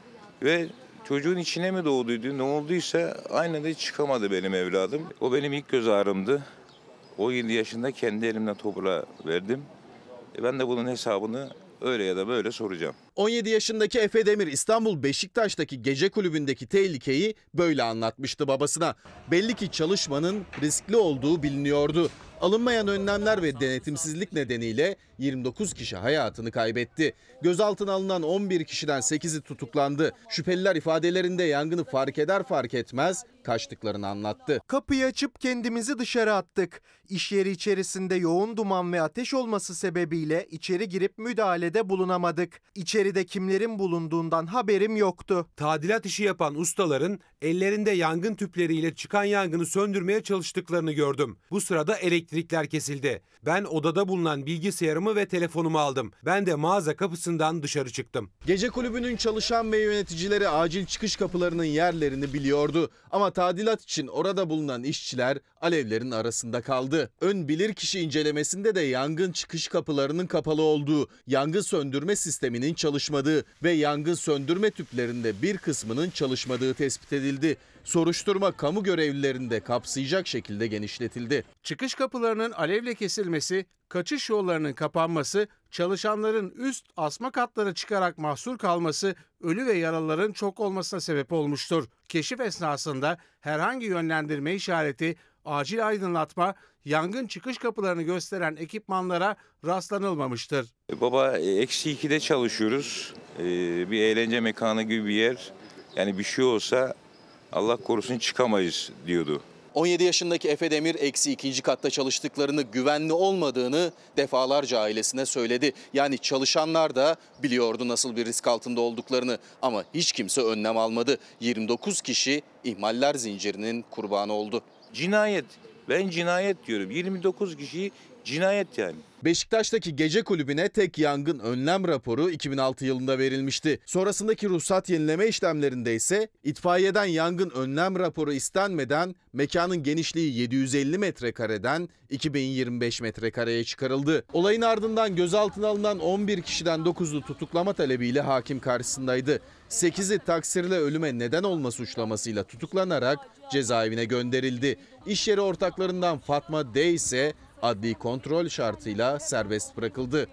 Ve çocuğun içine mi doğduydu ne olduysa aynen de çıkamadı benim evladım. O benim ilk göz ağrımdı. on yedi yaşında kendi elimden toprağa verdim. E ben de bunun hesabını öyle ya da böyle soracağım. on yedi yaşındaki Efe Demir İstanbul Beşiktaş'taki gece kulübündeki tehlikeyi böyle anlatmıştı babasına. Belli ki çalışmanın riskli olduğu biliniyordu. Alınmayan önlemler ve denetimsizlik nedeniyle yirmi dokuz kişi hayatını kaybetti. Gözaltına alınan on bir kişiden sekizi tutuklandı. Şüpheliler ifadelerinde yangını fark eder fark etmez kaçtıklarını anlattı. Kapıyı açıp kendimizi dışarı attık. İş yeri içerisinde yoğun duman ve ateş olması sebebiyle içeri girip müdahalede bulunamadık. İçeride kimlerin bulunduğundan haberim yoktu. Tadilat işi yapan ustaların ellerinde yangın tüpleriyle çıkan yangını söndürmeye çalıştıklarını gördüm. Bu sırada elektrikler kesildi. Ben odada bulunan bilgisayarımı ve telefonumu aldım. Ben de mağaza kapısından dışarı çıktım. Gece kulübünün çalışan ve yöneticileri acil çıkış kapılarının yerlerini biliyordu. Ama tadilat için orada bulunan işçiler alevlerin arasında kaldı. Ön bilirkişi incelemesinde de yangın çıkış kapılarının kapalı olduğu, yangın söndürme sisteminin çalışmadığı ve yangın söndürme tüplerinde bir kısmının çalışmadığı tespit edildi. Soruşturma kamu görevlilerini de kapsayacak şekilde genişletildi. Çıkış kapılarının alevle kesilmesi, kaçış yollarının kapanması, çalışanların üst asma katlara çıkarak mahsur kalması, ölü ve yaralıların çok olmasına sebep olmuştur. Keşif esnasında herhangi yönlendirme işareti, acil aydınlatma, yangın çıkış kapılarını gösteren ekipmanlara rastlanılmamıştır. Baba eksi ikide çalışıyoruz. Ee, bir eğlence mekanı gibi bir yer. Yani bir şey olsa Allah korusun çıkamayız diyordu. on yedi yaşındaki Efe Demir eksi ikinci katta çalıştıklarını, güvenli olmadığını defalarca ailesine söyledi. Yani çalışanlar da biliyordu nasıl bir risk altında olduklarını ama hiç kimse önlem almadı. yirmi dokuz kişi ihmaller zincirinin kurbanı oldu. Cinayet. Ben cinayet diyorum. yirmi dokuz kişi cinayet yani. Beşiktaş'taki gece kulübüne tek yangın önlem raporu iki bin altı yılında verilmişti. Sonrasındaki ruhsat yenileme işlemlerinde ise itfaiyeden yangın önlem raporu istenmeden mekanın genişliği yedi yüz elli metrekareden iki bin yirmi beş metrekareye çıkarıldı. Olayın ardından gözaltına alınan on bir kişiden dokuzu tutuklama talebiyle hakim karşısındaydı. sekizi taksirle ölüme neden olma suçlamasıyla tutuklanarak cezaevine gönderildi. İş yeri ortaklarından Fatma D ise adli kontrol şartıyla serbest bırakıldı.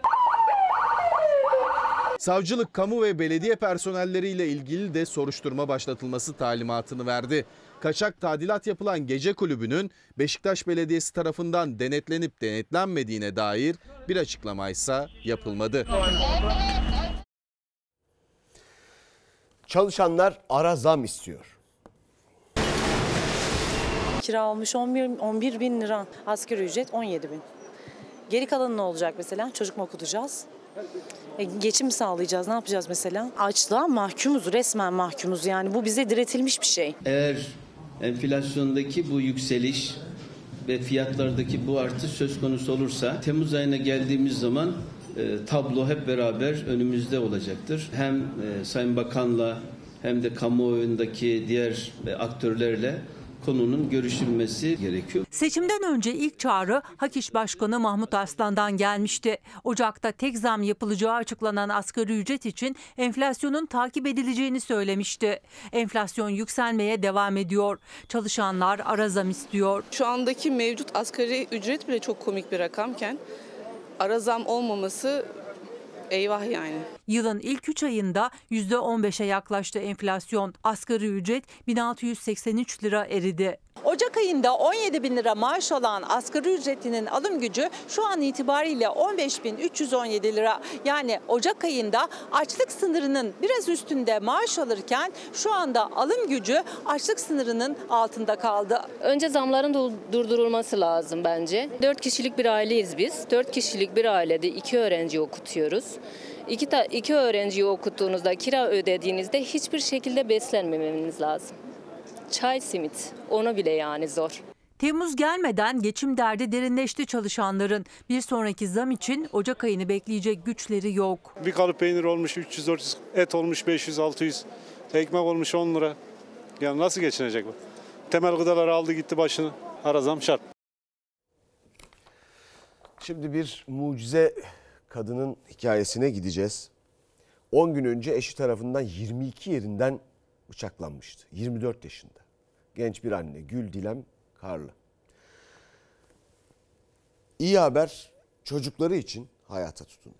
Savcılık, kamu ve belediye personelleriyle ilgili de soruşturma başlatılması talimatını verdi. Kaçak tadilat yapılan gece kulübünün Beşiktaş Belediyesi tarafından denetlenip denetlenmediğine dair bir açıklama ise yapılmadı. Çalışanlar ara zam istiyor. Kira olmuş on bir bin lira, asgari ücret on yedi bin. Geri kalanı ne olacak mesela? Çocuk mu okutacağız? E, geçim sağlayacağız, ne yapacağız mesela? Açlığa mahkumuz, resmen mahkumuz yani bu bize diretilmiş bir şey. Eğer enflasyondaki bu yükseliş ve fiyatlardaki bu artış söz konusu olursa Temmuz ayına geldiğimiz zaman e, tablo hep beraber önümüzde olacaktır. Hem e, Sayın Bakan'la hem de kamuoyundaki diğer e, aktörlerle konunun görüşülmesi gerekiyor. Seçimden önce ilk çağrı Hak İş Başkanı Mahmut Arslan'dan gelmişti. Ocak'ta tek zam yapılacağı açıklanan asgari ücret için enflasyonun takip edileceğini söylemişti. Enflasyon yükselmeye devam ediyor. Çalışanlar ara zam istiyor. Şu andaki mevcut asgari ücret bile çok komik bir rakamken ara zam olmaması eyvah yani. Yılın ilk üç ayında yüzde on beşe yaklaştı enflasyon. Asgari ücret bin altı yüz seksen üç lira eridi. Ocak ayında on yedi bin lira maaş alan asgari ücretlinin alım gücü şu an itibariyle on beş bin üç yüz on yedi lira. Yani Ocak ayında açlık sınırının biraz üstünde maaş alırken şu anda alım gücü açlık sınırının altında kaldı. Önce zamların durdurulması lazım bence. Dört kişilik bir aileyiz biz. Dört kişilik bir ailede iki öğrenci okutuyoruz. İki, ta, iki öğrenciyi okuttuğunuzda, kira ödediğinizde hiçbir şekilde beslenmemeniz lazım. Çay, simit, onu bile yani zor. Temmuz gelmeden geçim derdi derinleşti çalışanların. Bir sonraki zam için Ocak ayını bekleyecek güçleri yok. Bir kalıp peynir olmuş üç yüz dört yüz, et olmuş beş yüz altı yüz, ekmek olmuş on lira. Yani nasıl geçinecek bu? Temel gıdaları aldı gitti başını. Ara zam şart. Şimdi bir mucize kadının hikayesine gideceğiz. on gün önce eşi tarafından yirmi iki yerinden bıçaklanmıştı. yirmi dört yaşında. Genç bir anne Gül Dilem Karlı. İyi haber, çocukları için hayata tutundu.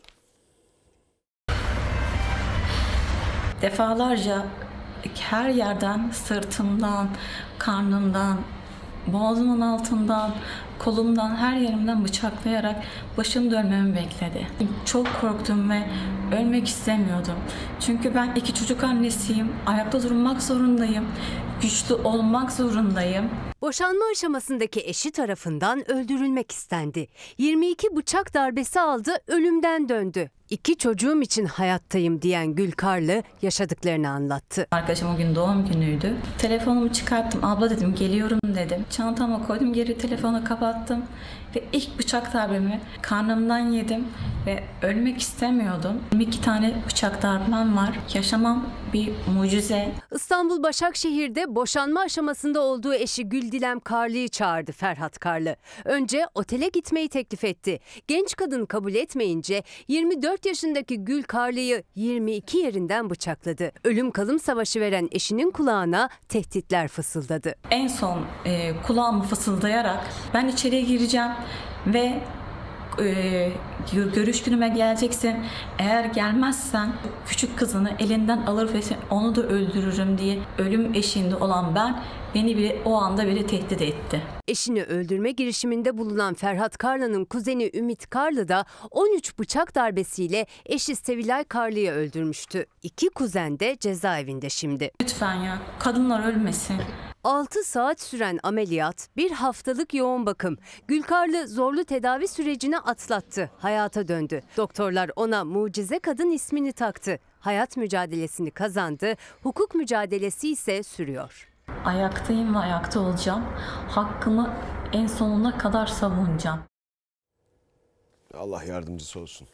Defalarca her yerden, sırtımdan, karnımdan, boğazımın altından, kolumdan, her yerimden bıçaklayarak başım dönmemi bekledi. Çok korktum ve ölmek istemiyordum. Çünkü ben iki çocuk annesiyim, ayakta durmak zorundayım, güçlü olmak zorundayım. Boşanma aşamasındaki eşi tarafından öldürülmek istendi. yirmi iki bıçak darbesi aldı, ölümden döndü. İki çocuğum için hayattayım diyen Gül Karlı yaşadıklarını anlattı. Arkadaşım o gün doğum günüydü. Telefonumu çıkarttım. Abla dedim, geliyorum dedim. Çantama koydum, geri telefonu kapattım. Ve ilk bıçak darbemi karnımdan yedim ve ölmek istemiyordum. yirmi iki tane bıçak darbem var. Yaşamam bir mucize. İstanbul Başakşehir'de boşanma aşamasında olduğu eşi Gül Dilem Karlı'yı çağırdı Ferhat Karlı. Önce otele gitmeyi teklif etti. Genç kadın kabul etmeyince yirmi dört yaşındaki Gül Karlı'yı yirmi iki yerinden bıçakladı. Ölüm kalım savaşı veren eşinin kulağına tehditler fısıldadı. En son e, kulağımı fısıldayarak ben içeriye gireceğim ve e, görüş günüme geleceksin. Eğer gelmezsen küçük kızını elinden alır ve onu da öldürürüm diye ölüm eşiğinde olan ben beni bile o anda bile tehdit etti. Eşini öldürme girişiminde bulunan Ferhat Karlı'nın kuzeni Ümit Karlı da on üç bıçak darbesiyle eşi Sevilay Karlı'yı öldürmüştü. İki kuzen de cezaevinde şimdi. Lütfen ya, kadınlar ölmesin. altı saat süren ameliyat, bir haftalık yoğun bakım. Gül Karlı zorlu tedavi sürecini atlattı, hayata döndü. Doktorlar ona mucize kadın ismini taktı. Hayat mücadelesini kazandı, hukuk mücadelesi ise sürüyor. Ayaktayım ve ayakta olacağım. Hakkımı en sonuna kadar savunacağım. Allah yardımcısı olsun.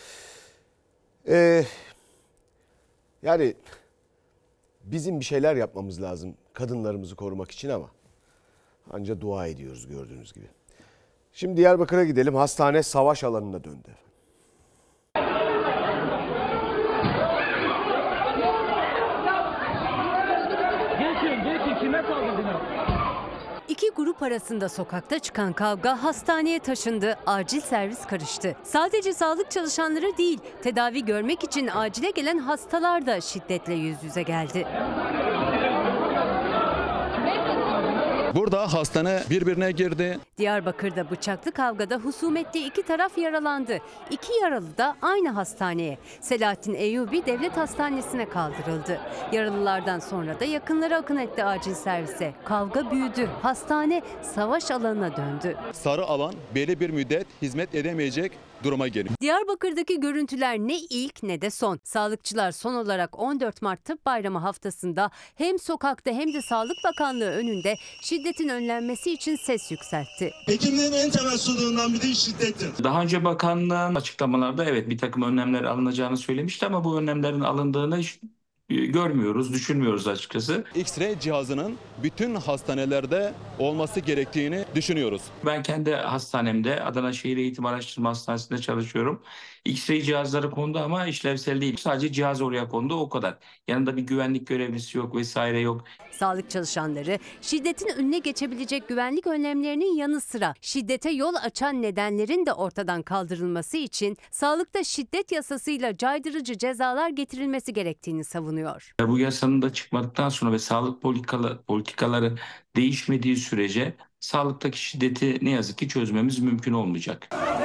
Ee, yani bizim bir şeyler yapmamız lazım kadınlarımızı korumak için ama ancak dua ediyoruz gördüğünüz gibi. Şimdi Diyarbakır'a gidelim. Hastane savaş alanına döndü. İki grup arasında sokakta çıkan kavga hastaneye taşındı, acil servis karıştı. Sadece sağlık çalışanları değil, tedavi görmek için acile gelen hastalar da şiddetle yüz yüze geldi. Burada hastane birbirine girdi. Diyarbakır'da bıçaklı kavgada husumetli iki taraf yaralandı. İki yaralı da aynı hastaneye, Selahattin Eyyubi Devlet Hastanesi'ne kaldırıldı. Yaralılardan sonra da yakınları akın etti acil servise. Kavga büyüdü. Hastane savaş alanına döndü. Sarı alan belli bir müddet hizmet edemeyecek duruma geliyor. Diyarbakır'daki görüntüler ne ilk ne de son. Sağlıkçılar son olarak on dört Mart Tıp Bayramı haftasında hem sokakta hem de Sağlık Bakanlığı önünde şiddetin önlenmesi için ses yükseltti. Hekimliğin en temel sorunundan biri şiddettir. Daha önce bakanlığın açıklamalarda evet bir takım önlemler alınacağını söylemişti ama bu önlemlerin alındığını görmüyoruz, düşünmüyoruz açıkçası. X-ray cihazının bütün hastanelerde olması gerektiğini düşünüyoruz. Ben kendi hastanemde Adana Şehir Eğitim Araştırma Hastanesi'nde çalışıyorum. X-ray cihazları kondu ama işlevsel değil. Sadece cihaz oraya kondu, o kadar. Yanında bir güvenlik görevlisi yok vesaire yok. Sağlık çalışanları şiddetin önüne geçebilecek güvenlik önlemlerinin yanı sıra şiddete yol açan nedenlerin de ortadan kaldırılması için sağlıkta şiddet yasasıyla caydırıcı cezalar getirilmesi gerektiğini savunuyor. Bu yasanın da çıkmadıktan sonra ve sağlık politikaları, politikaları değişmediği sürece sağlıktaki şiddeti ne yazık ki çözmemiz mümkün olmayacak.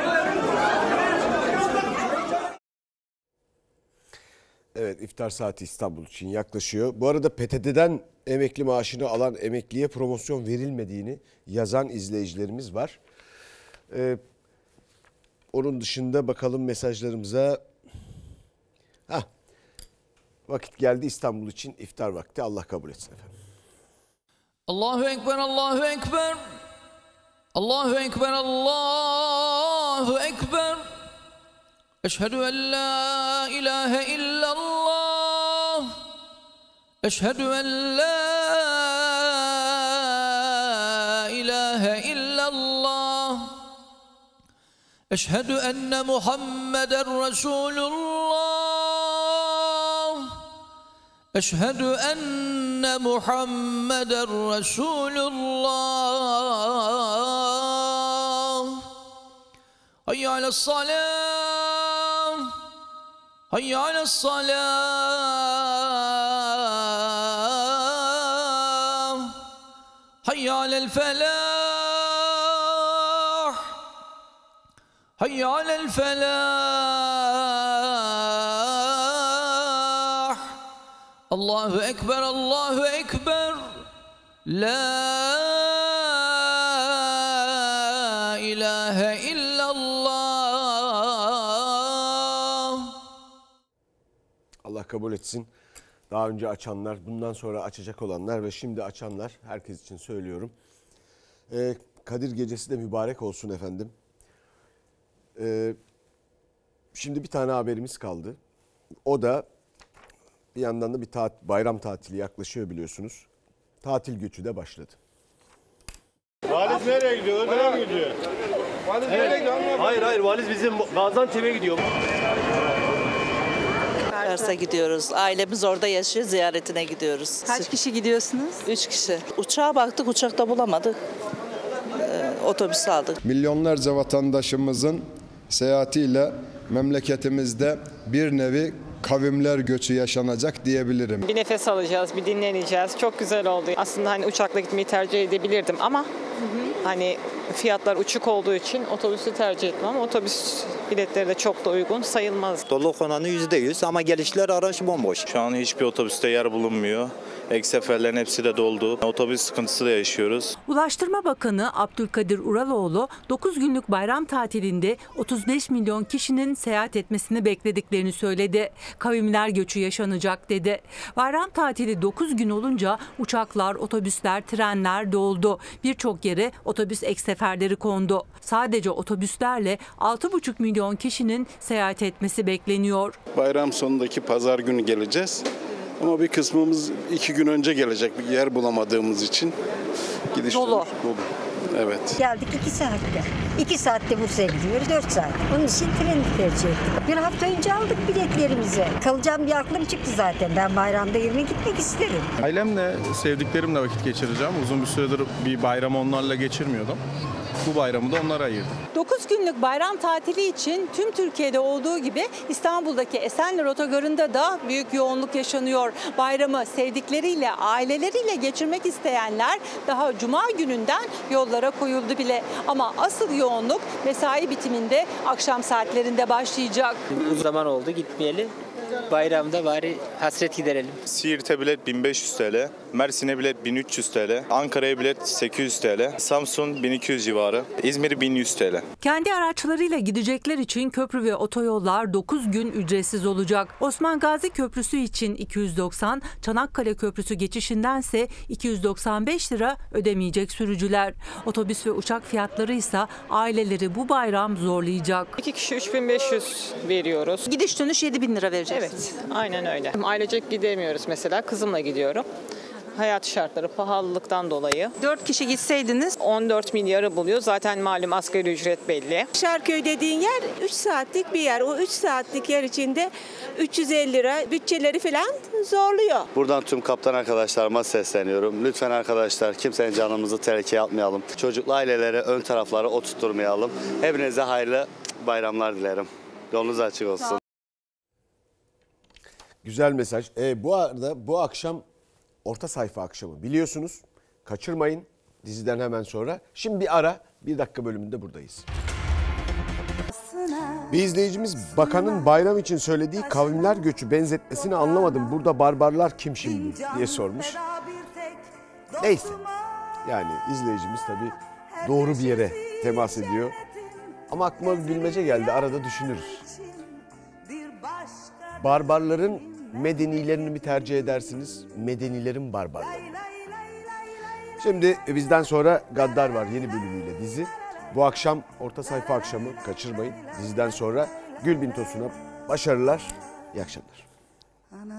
Evet, iftar saati İstanbul için yaklaşıyor. Bu arada P T T'den emekli maaşını alan emekliye promosyon verilmediğini yazan izleyicilerimiz var. Ee, onun dışında bakalım mesajlarımıza. Hah, vakit geldi İstanbul için iftar vakti. Allah kabul etsin efendim. Allahu Ekber, Allahu Ekber. Allahu Ekber, Allahu Ekber. Eşhedü en la ilahe illallah. Eşhedü en la ilahe illallah. Eşhedü enne Muhammeden Resulullah. Eşhedü enne Muhammeden Resulullah. Hayya ale's-salâh. Hayya ale's-salâh. Hayya alel-felâh. Hayya alel-felâh. Allahu Ekber, Allahu Ekber. La ilahe illallah. Allah kabul etsin. Daha önce açanlar, bundan sonra açacak olanlar ve şimdi açanlar, herkes için söylüyorum. Ee, Kadir Gecesi de mübarek olsun efendim. Ee, şimdi bir tane haberimiz kaldı. O da bir yandan da bir tat, bayram tatili yaklaşıyor biliyorsunuz. Tatil göçü de başladı. Valiz nereye gidiyor? Ödere mi gidiyor? Valiz evet. Nereye gidiyor? Hayır hayır, valiz bizim Gaziantep'e gidiyor. Kars'a gidiyoruz. Ailemiz orada yaşıyor, ziyaretine gidiyoruz. Kaç kişi gidiyorsunuz? Üç kişi. Uçağa baktık, uçakta bulamadık. Ee, otobüs aldık. Milyonlarca vatandaşımızın seyahatiyle memleketimizde bir nevi kavimler göçü yaşanacak diyebilirim. Bir nefes alacağız, bir dinleneceğiz. Çok güzel oldu. Aslında hani uçakla gitmeyi tercih edebilirdim ama hı hı. hani fiyatlar uçuk olduğu için otobüsü tercih etmem ama otobüs biletleri de çok da uygun sayılmaz. Doluluk oranı yüzde yüz ama gelişler araç bomboş. Şu an hiçbir otobüste yer bulunmuyor. Ek seferlerin hepsi de doldu. Otobüs sıkıntısı da yaşıyoruz. Ulaştırma Bakanı Abdülkadir Uraloğlu dokuz günlük bayram tatilinde otuz beş milyon kişinin seyahat etmesini beklediklerini söyledi. Kavimler göçü yaşanacak dedi. Bayram tatili dokuz gün olunca uçaklar, otobüsler, trenler doldu. Birçok yere otobüs ek seferleri kondu. Sadece otobüslerle altı buçuk milyon kişinin seyahat etmesi bekleniyor. Bayram sonundaki pazar günü geleceğiz. Ama bir kısmımız iki gün önce gelecek, bir yer bulamadığımız için gidiş dolu. Dolu. Evet. Geldik iki saatte. İki saatte Bursa'ya gidiyoruz, dört saat. Onun için treni tercih ettik. Bir hafta önce aldık biletlerimizi. Kalacağım bir aklım çıktı zaten. Ben bayramda yerine gitmek isterim. Ailemle, sevdiklerimle vakit geçireceğim. Uzun bir süredir bir bayram onlarla geçirmiyordum. Bu bayramı da onlara ayırdım. dokuz günlük bayram tatili için tüm Türkiye'de olduğu gibi İstanbul'daki Esenler Otogarı'nda da büyük yoğunluk yaşanıyor. Bayramı sevdikleriyle, aileleriyle geçirmek isteyenler daha Cuma gününden yollara koyuldu bile. Ama asıl yoğunluk mesai bitiminde akşam saatlerinde başlayacak. Uzun zaman oldu gitmeyeli. Bayramda bari hasret giderelim. Siirt'e bilet bin beş yüz TL, Mersin'e bilet bin üç yüz TL, Ankara'ya bilet sekiz yüz TL, Samsun bin iki yüz civarı, İzmir bin yüz TL. Kendi araçlarıyla gidecekler için köprü ve otoyollar dokuz gün ücretsiz olacak. Osman Gazi Köprüsü için iki yüz doksan, Çanakkale Köprüsü geçişindense iki yüz doksan beş lira ödemeyecek sürücüler. Otobüs ve uçak fiyatları ise aileleri bu bayram zorlayacak. İki kişi üç bin beş yüz veriyoruz. Gidiş dönüş yedi bin lira vereceğiz. Evet, aynen öyle. Ailecek gidemiyoruz mesela, kızımla gidiyorum. Hayat şartları pahalılıktan dolayı. Dört kişi gitseydiniz on dört milyarı buluyor. Zaten malum asgari ücret belli. Şarköy dediğin yer üç saatlik bir yer. O üç saatlik yer içinde üç yüz elli lira bütçeleri falan zorluyor. Buradan tüm kaptan arkadaşlarıma sesleniyorum. Lütfen arkadaşlar kimsenin canımızı tehlikeye atmayalım. Çocuklu ailelere ön tarafları oturtturmayalım. Hepinize hayırlı bayramlar dilerim. Yolunuz açık olsun. Güzel mesaj. E, bu arada bu akşam orta sayfa akşamı biliyorsunuz. Kaçırmayın diziden hemen sonra. Şimdi bir ara, bir dakika bölümünde buradayız. Bir izleyicimiz bakanın bayram için söylediği kavimler göçü benzetmesini anlamadım. Burada barbarlar kim şimdi diye sormuş. Neyse. Yani izleyicimiz tabii doğru bir yere temas ediyor. Ama aklıma bir bilmece geldi. Arada düşünürüz. Barbarların medenilerini mi tercih edersiniz? Medenilerin barbarlarını. Şimdi bizden sonra Gaddar var yeni bölümüyle dizi. Bu akşam orta sayfa akşamı kaçırmayın. Diziden sonra Gülbin Tosun'a başarılar, iyi akşamlar.